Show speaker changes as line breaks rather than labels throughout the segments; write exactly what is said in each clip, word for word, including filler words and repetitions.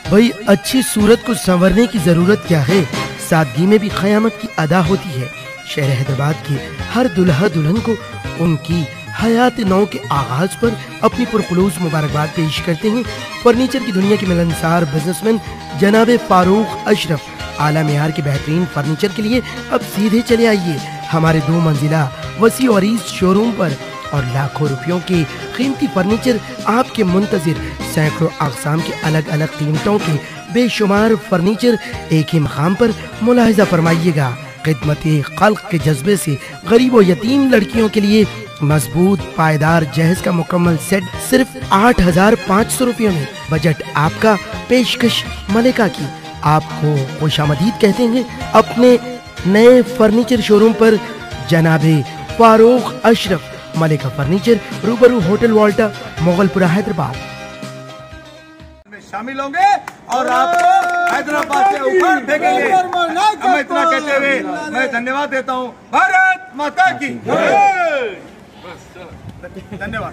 भाई अच्छी सूरत को संवरने की जरूरत क्या है, सादगी में भी क़यामत की अदा होती है। शहर हैदराबाद के हर दुल्हा दुल्हन को उनकी हयात नौ के आगाज पर अपनी पुरखुलूस मुबारकबाद पेश करते हैं फर्नीचर की दुनिया के मिलनसार बिजनेसमैन जनाब फारूक अशरफ। आला मेयार के बेहतरीन फर्नीचर के लिए अब सीधे चले आइए हमारे दो मंजिला वसी और ईस्ट शोरूम पर, और लाखों रुपयों के कीमती फर्नीचर आपके मुंतजिर। सैकड़ों अक़साम के अलग अलग कीमतों के बेशुमार फर्नीचर एक ही मकाम पर मुलाहिजा फरमाइएगा। खिदमत-ए खल्क के जज्बे से गरीब और यतीम लड़कियों के लिए मजबूत पायदार जहेज का मुकम्मल सेट सिर्फ आठ हजार पाँच सौ रुपयों में। बजट आपका, पेशकश मलिका की। आपको खुशामदीद कहते हैं अपने नए फर्नीचर शोरूम पर जनाबे फारूक अशरफ। मलिका फर्नीचर, रूबरू होटल वाल्टा, मोगलपुरा, हैदराबाद
में शामिल होंगे और आपको हैदराबाद से उखाड़ फेंकेंगे। मैं इतना कहते हुए मैं धन्यवाद देता हूँ। भारत माता की धन्यवाद।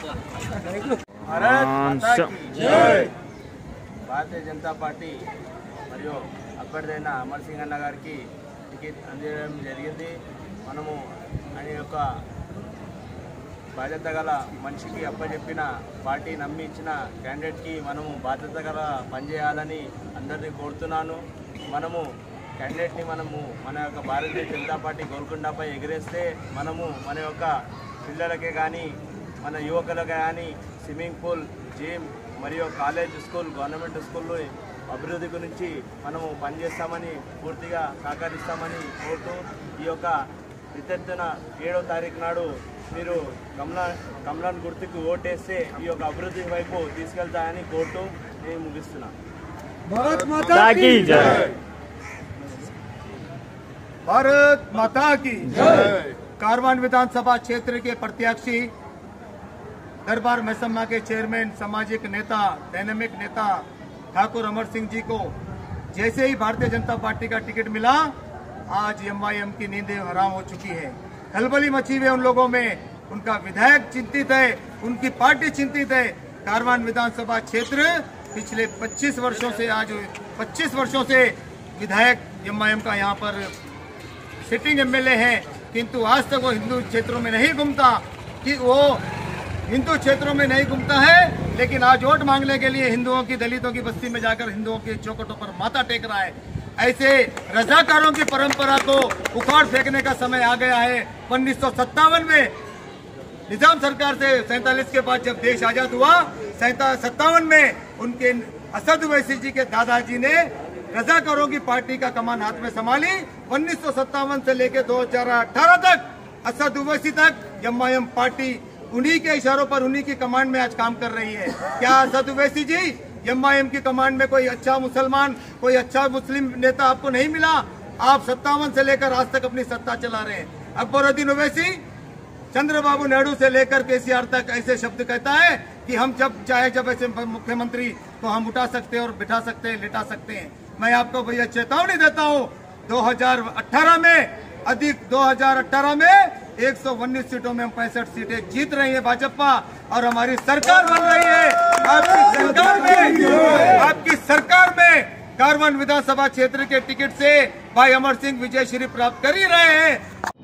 भारत माता की जय।
భారతీయ జనతా పార్టీ మరియు అభ్యర్థైన అమర్ సింగ్ అన్న గారికి టికెట్ అందజేయడం జరిగింది. మనము ఆయన యొక్క బాధ్యత గల మనిషికి అప్పచెప్పిన పార్టీ నమ్మి ఇచ్చిన క్యాండిడేట్కి మనము బాధ్యత గల పనిచేయాలని అందరినీ కోరుతున్నాను. మనము క్యాండిడేట్ని మనము మన యొక్క భారతీయ జనతా పార్టీ గోల్కొండపై ఎగిరేస్తే మనము మన యొక్క పిల్లలకే కానీ మన యువకులకే కానీ స్విమ్మింగ్ పూల్, జిమ్ మరియు కాలేజ్, స్కూల్, గవర్నమెంట్ స్కూల్లో అభివృద్ధి గురించి మనము పనిచేస్తామని పూర్తిగా సహకరిస్తామని కోరుతూ ఈ యొక్క విద్యార్థిన ఏడవ తారీఖు నాడు మీరు కమలా కమలాన్ గుర్తుకు ఓటేస్తే ఈ యొక్క అభివృద్ధి వైపు తీసుకెళ్తాయని కోరుతూ నేను ముగిస్తున్నాను.
भारत माता की जय। भारत माता की जय। कारवान विधानसभा क्षेत्र के प्रत्याशी दरबार महसम्मा के चेयरमैन, सामाजिक नेता, डायनेमिक नेता ठाकुर अमर सिंह जी को जैसे ही भारतीय जनता पार्टी का टिकट मिला, आज एम आई एम की नींदें हराम हो चुकी है। खलबली मची हुई उन लोगों में। उनका विधायक चिंतित है, उनकी पार्टी चिंतित है। कारवान विधानसभा क्षेत्र पिछले पच्चीस वर्षों से आज पच्चीस वर्षों से विधायक एम आई एम का यहाँ पर सिटिंग एम एल ए है, किंतु आज तक वो हिंदू क्षेत्रों में नहीं घूमता कि वो हिंदू क्षेत्रों में नहीं घूमता है, लेकिन आज वोट मांगने के लिए हिंदुओं की, दलितों की बस्ती में जाकर हिंदुओं के चौखटों पर माथा टेक रहा है। ऐसे रजाकारों की परंपरा को उखाड़ फेंकने का समय आ गया है। उन्नीस सौ सत्तावन में निजाम सरकार से सैंतालीस के बाद जब देश आजाद हुआ, सत्तावन में उनके असद ओवैसी जी के दादाजी ने रजाकारों की पार्टी का कमान हाथ में संभाली। उन्नीस सौ सत्तावन से लेकर दो हजार अठारह तक असद ओवैसी तक एम आई एम पार्टी उन्हीं के इशारों पर, उन्हीं की कमांड में आज काम कर रही है। क्या Asad Owaisi ji M I M की कमांड में कोई अच्छा मुसलमान, कोई अच्छा मुस्लिम नेता आपको नहीं मिला? आप सत्तावन से लेकर आज तक अपनी सत्ता चला रहे हैं। अकबरुद्दीन ओवैसी चंद्रबाबू नायडू से लेकर के सी आर तक ऐसे शब्द कहता है कि हम जब चाहे जब ऐसे मुख्यमंत्री को हम उठा सकते हैं और बिठा सकते हैं, लिटा सकते हैं। मैं आपको भैया चेतावनी देता हूँ, दो हजार अठारह में अधिक दो हजार अठारह में एक सौ उन्नीस सीटों में हम पैंसठ सीटें जीत रही है भाजपा, और हमारी सरकार बन रही है। आपकी सरकार में आपकी सरकार में कारवान विधानसभा क्षेत्र के टिकट से भाई अमर सिंह विजय श्री प्राप्त कर ही रहे हैं।